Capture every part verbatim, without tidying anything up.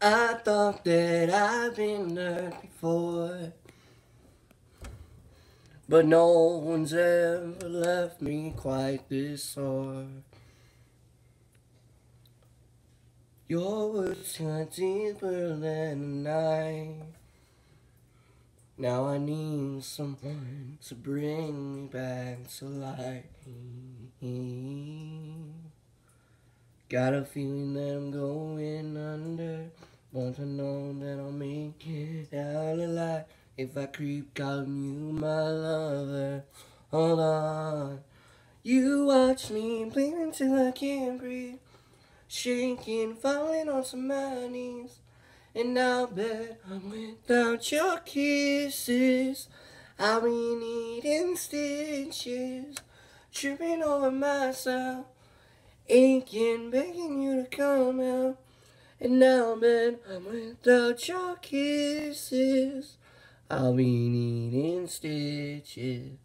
I thought that I've been hurt before, but no one's ever left me quite this sore. Your words cut deeper than the night. Now I need someone to bring me back to life. Got a feeling that I'm going under. Want to know that I'll make it out alive if I creep calling you my lover. Hold on. You watch me bleed until I can't breathe, shaking, falling onto my knees. And I'll bet I'm without your kisses, I'll be needing stitches, tripping over myself, aching, begging you to come out. And now that I'm without your kisses, I'll be needing stitches.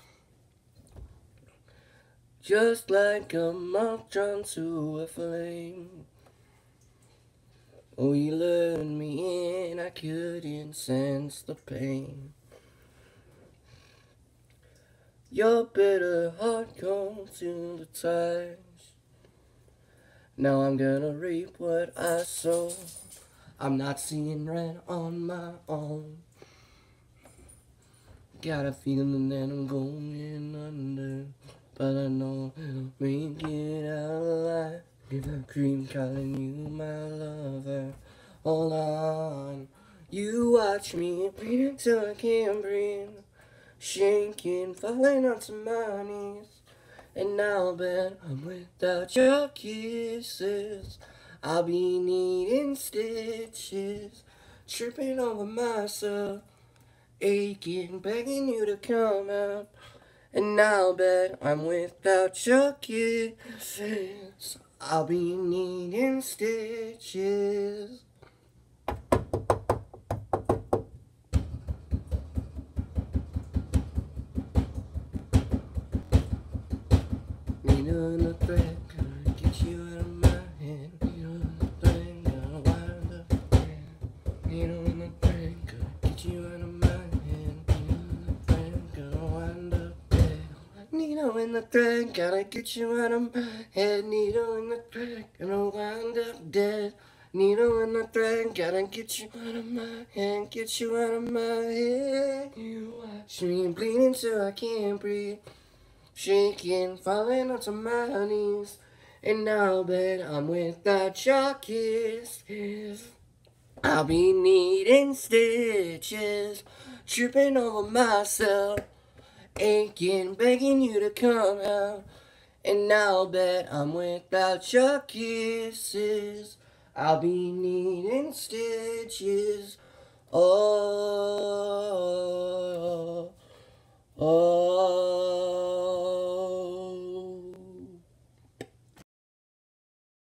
Just like a moth drawn to a flame. Oh, you lured me in, I couldn't sense the pain. Your bitter heart cold to the touch. Now I'm gonna reap what I sow. I'm not seeing red on my own. Got a feeling that I'm going under, but I know I'll make it out alive if I creep calling you my lover. Hold on. You watch me bleed until I can't breathe, shaking, falling onto my knees. And now that I'm without your kisses, I'll be needing stitches, tripping over myself, aching, begging you to come out. And now that I'm without your kisses, I'll be needing stitches. Needle in the thread, gonna get you out of my head. Needle in the thread, gonna wind up again. Needle in the thread, gonna get you out of my head. Needle in the thread, gonna wind up dead. Needle in the thread, gotta get you out of my head. Needle in the thread, gonna wind up dead. Needle in the thread, gotta get you out of my head, get you out of my head. You watch me bleeding till I can't breathe, shaking, falling onto my knees. And now that I'm without your kisses, I'll be needing stitches, tripping over myself, aching, begging you to come out. And now that I'm without your kisses, I'll be needing stitches. Oh.